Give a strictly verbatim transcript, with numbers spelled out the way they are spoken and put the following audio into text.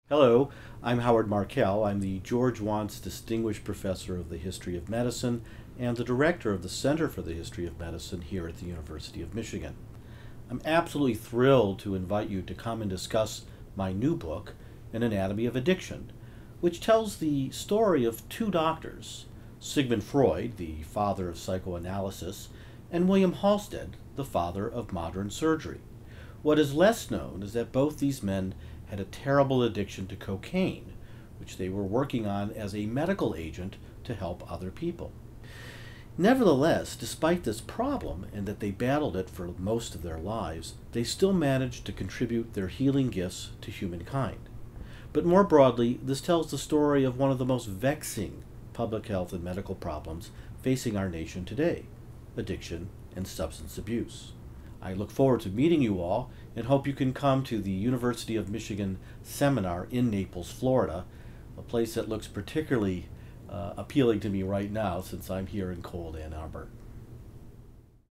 Hello, I'm Howard Markel. I'm the George Wantz Distinguished Professor of the History of Medicine and the Director of the Center for the History of Medicine here at the University of Michigan. I'm absolutely thrilled to invite you to come and discuss my new book, An Anatomy of Addiction, which tells the story of two doctors, Sigmund Freud, the father of psychoanalysis, and William Halsted, the father of modern surgery. What is less known is that both these men had a terrible addiction to cocaine, which they were working on as a medical agent to help other people. Nevertheless, despite this problem, and that they battled it for most of their lives, they still managed to contribute their healing gifts to humankind. But more broadly, this tells the story of one of the most vexing public health and medical problems facing our nation today: addiction and substance abuse. I look forward to meeting you all and hope you can come to the University of Michigan seminar in Naples, Florida, a place that looks particularly uh, appealing to me right now since I'm here in cold Ann Arbor.